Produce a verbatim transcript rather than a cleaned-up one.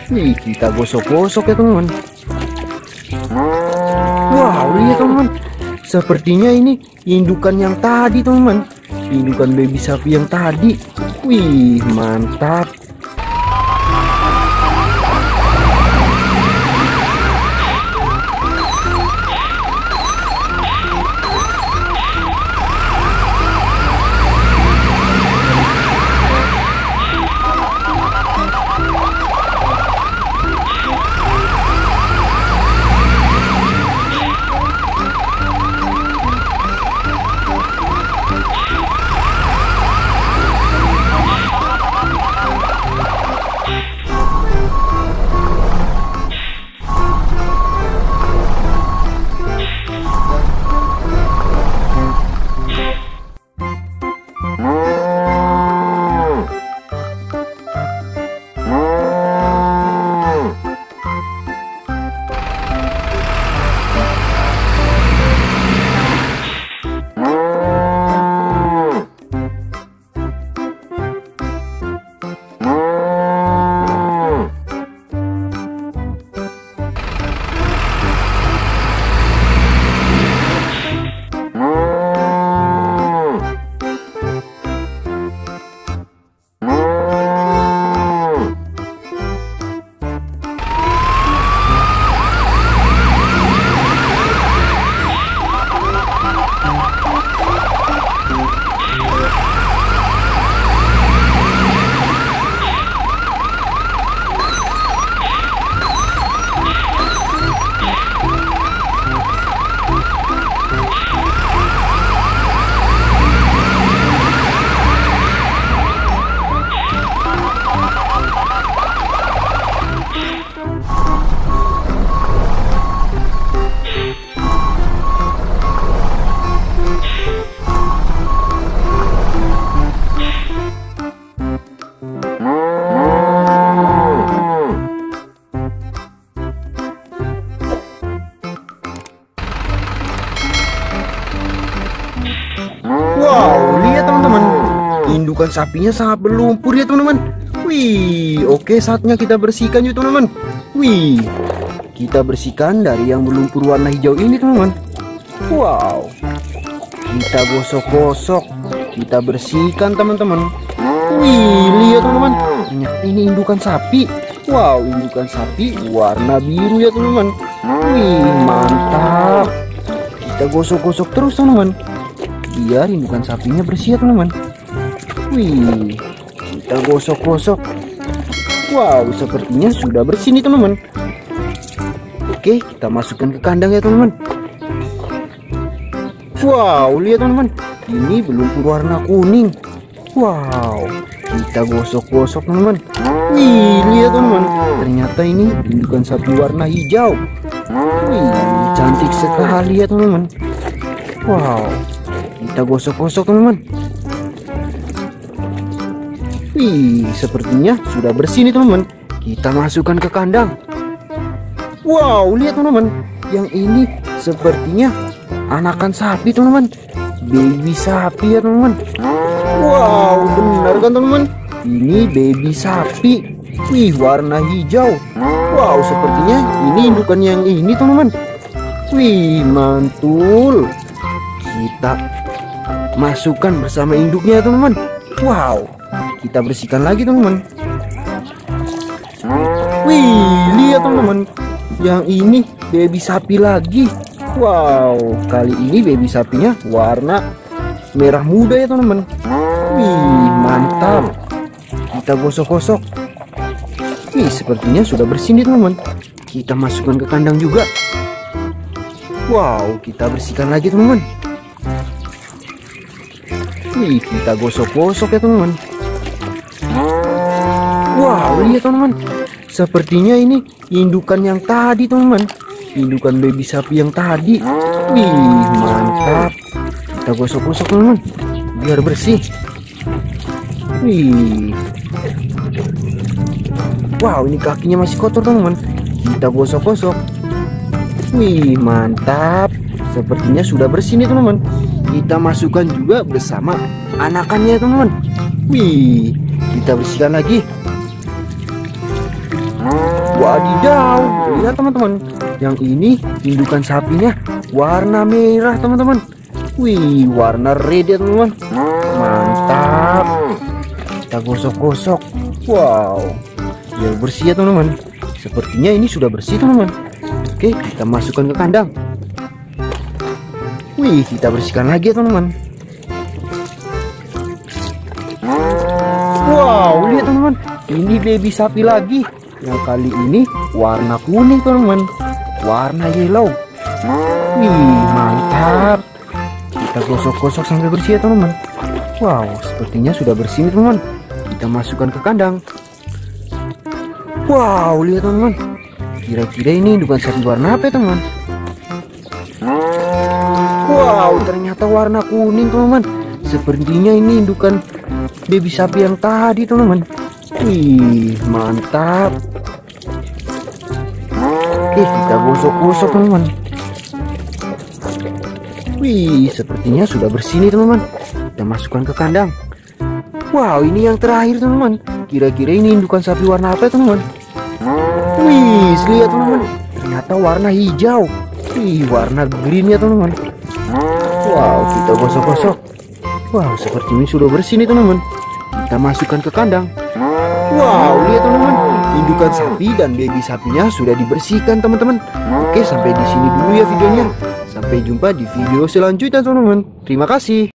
Wih, kita gosok-gosok ya teman-teman. Wow, lihat teman-teman. Sepertinya ini indukan yang tadi teman-teman. Indukan baby sapi yang tadi. Wih, mantap. Wow, lihat teman-teman, indukan sapinya sangat berlumpur ya teman-teman. Wih, oke, saatnya kita bersihkan yuk teman-teman. Wih, kita bersihkan dari yang berlumpur warna hijau ini teman-teman. Wow, kita gosok-gosok, kita bersihkan teman-teman. Wih, lihat teman-teman, ternyata ini indukan sapi. Wow, indukan sapi warna biru ya teman-teman. Wih, mantap. Kita gosok-gosok terus teman-teman, biar indukan sapinya bersih ya teman-teman. Wih, kita gosok-gosok. Wow, sepertinya sudah bersih nih teman-teman. Oke, kita masukkan ke kandang ya teman-teman. Wow, lihat teman-teman, ini berlumpur warna kuning. Wow, kita gosok-gosok teman-teman. Wih, lihat teman-teman, ternyata ini indukan sapi warna hijau. Wih, cantik sekali ya teman-teman. Wow, kita gosok-gosok teman-teman. Wih, sepertinya sudah bersih nih teman-teman. Kita masukkan ke kandang. Wow, lihat teman-teman, yang ini sepertinya anakan sapi teman-teman. Baby sapi ya teman-teman. Wow, benar kan teman-teman? Ini baby sapi. Wih, warna hijau. Wow, sepertinya ini indukan yang ini teman-teman. Wih, mantul. Kita masukkan bersama induknya teman-teman. Wow, kita bersihkan lagi teman-teman. Wih, lihat teman-teman, yang ini baby sapi lagi. Wow, kali ini baby sapinya warna merah muda ya teman-teman. Wih, mantap. Kita gosok-gosok. Wih, sepertinya sudah bersih nih teman-teman. Kita masukkan ke kandang juga. Wow, kita bersihkan lagi teman-teman. Wih, kita gosok-gosok ya teman-teman. Wow, lihat teman-teman, sepertinya ini indukan yang tadi teman-teman. Indukan baby sapi yang tadi. Wih, mantap. Kita gosok-gosok teman-teman, biar bersih. Wih. Wow, ini kakinya masih kotor teman-teman. Kita gosok-gosok. Wih, mantap. Sepertinya sudah bersih nih teman-teman. Kita masukkan juga bersama anakannya teman-teman. Wih, kita bersihkan lagi. Wadidaw, lihat teman-teman. Yang ini indukan sapinya warna merah teman-teman. Wih, warna red ya teman-teman. Mantap. Kita gosok-gosok. Wow, biar bersih ya teman-teman. Sepertinya ini sudah bersih teman-teman. Oke, kita masukkan ke kandang. Wih, kita bersihkan lagi ya teman-teman. Wow, lihat teman-teman. Ini baby sapi lagi. Yang kali ini warna kuning teman-teman. Warna yellow. Wih, mantap. Kita gosok-gosok sampai bersih ya teman-teman. Wow, sepertinya sudah bersih nih teman-teman. Kita masukkan ke kandang. Wow, lihat teman-teman. Kira-kira ini indukan sapi warna apa ya teman-teman? Wow, ternyata warna kuning teman-teman. Sepertinya ini indukan baby sapi yang tadi teman-teman. Wih, mantap. Oke, kita gosok-gosok teman-teman. Wih, sepertinya sudah bersih nih teman-teman. Kita masukkan ke kandang. Wow, ini yang terakhir teman-teman. Kira-kira ini indukan sapi warna apa ya teman-teman? Wih, lihat teman-teman. Ternyata warna hijau. Wih, warna green ya teman-teman. Wow, kita gosok-gosok. Wow, seperti ini sudah bersih nih teman-teman. Kita masukkan ke kandang. Wow, lihat teman-teman. Indukan sapi dan baby sapinya sudah dibersihkan teman-teman. Oke, sampai di sini dulu ya videonya. Sampai jumpa di video selanjutnya teman-teman. Terima kasih.